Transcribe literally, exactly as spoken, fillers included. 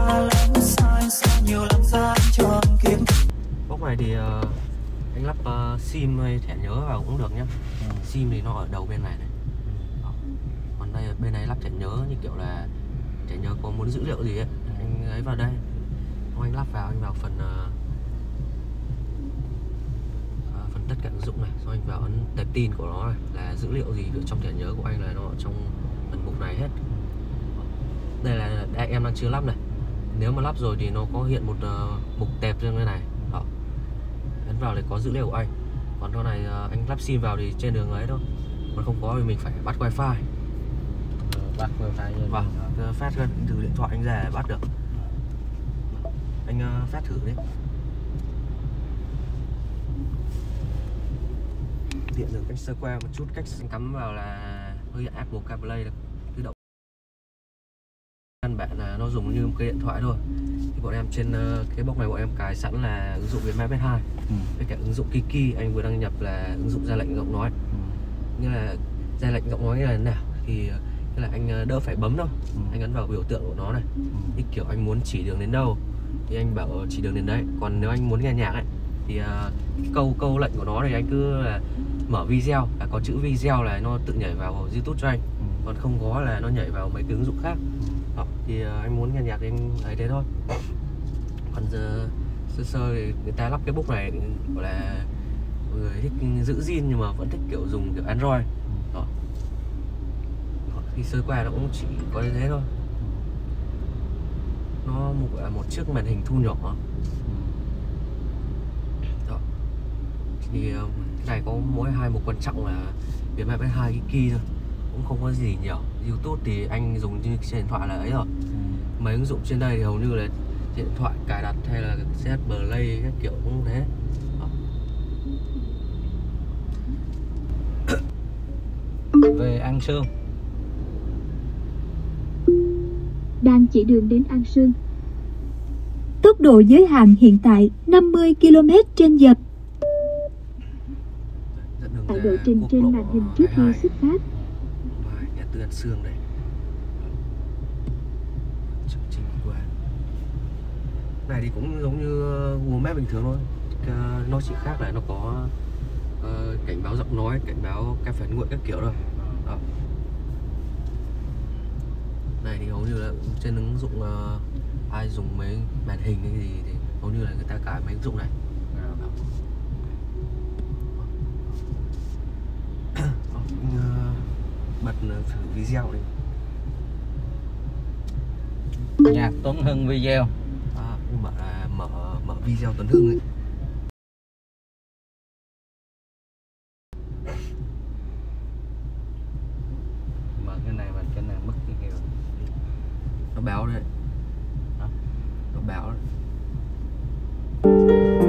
Bốc này thì uh, anh lắp uh, sim hay thẻ nhớ vào cũng được nhá. Ừ. Sim thì nó ở đầu bên này này. Đó. Còn đây bên này lắp thẻ nhớ như kiểu là thẻ nhớ có muốn dữ liệu gì ấy, anh ấy vào đây. Không, anh lắp vào, anh vào phần uh, uh, phần tất cả ứng dụng này, xong anh vào ấn tệp tin của nó này, là dữ liệu gì ở trong thẻ nhớ của anh là nó ở trong phần mục này hết. Đây là đây, em đang chưa lắp này. Nếu mà lắp rồi thì nó có hiện một uh, mục tệp trên đây này. Đó. Ấn vào để có dữ liệu của anh. Còn con này uh, anh lắp sim vào thì trên đường ấy thôi. Còn không có thì mình phải bắt wifi. Ừ, bắt wifi. Vâng, uh, phát từ điện thoại anh ra để bắt được. Anh uh, phát thử đi. Tiện được anh sơ qua một chút cách anh cắm vào là hơi Apple CarPlay được. Tự động. Căn bản là nó dùng như một cái điện thoại thôi. Thì bọn em trên uh, cái box này bọn em cài sẵn là ứng dụng Vietmap ét hai. Ừ. Với cả ứng dụng Kiki anh vừa đăng nhập là ứng dụng ra lệnh giọng nói. Ừ. Như là ra lệnh giọng nói như là thế nào thì như là anh đỡ phải bấm đâu. Ừ. Anh ấn vào biểu tượng của nó này. Ừ. Thì kiểu anh muốn chỉ đường đến đâu thì anh bảo chỉ đường đến đấy. Còn nếu anh muốn nghe nhạc ấy thì uh, câu câu lệnh của nó thì anh cứ là mở video, là có chữ video là nó tự nhảy vào YouTube cho anh. Ừ. Còn không có là nó nhảy vào mấy cái ứng dụng khác. Đó, thì uh, anh muốn nghe nhạc thì anh ấy thế thôi. Còn giờ sơ sơ thì người ta lắp cái book này gọi là người thích giữ zin nhưng mà vẫn thích kiểu dùng kiểu Android. Đó. Thì sơ qua nó cũng chỉ có như thế thôi. Nó một gọi là một chiếc màn hình thu nhỏ. Đó. Thì uh, cái này có mỗi hai mục quan trọng là Vietmap ét hai Kiki thôi, cũng không có gì nhiều. YouTube thì anh dùng như trên điện thoại là ấy rồi. Mấy ứng dụng trên đây thì hầu như là điện thoại cài đặt hay là xê hát Play các kiểu cũng thế. Đó. Về An Sương. Đang chỉ đường đến An Sương. Tốc độ giới hạn hiện tại năm mươi ki lô mét trên giờ. Tại lộ trình trên màn hình trước khi xuất phát. Nhà từ An Sương đây. Này thì cũng giống như Google Maps bình thường thôi. Nó chỉ khác là nó có uh, cảnh báo giọng nói, cảnh báo các phản nguội các kiểu thôi. Đó. Này thì hầu như là trên ứng dụng uh, ai dùng mấy màn hình hay gì thì hầu như là người ta cài mấy ứng dụng này. Đó. Đó, uh, bật thử video đi. Nhạc Tuấn Hưng video. À, nhưng mà là mở mở video Tuấn Hưng ấy. Mở cái này và cái này mất cái kia. Nó báo đấy. Đó. Nó báo đấy.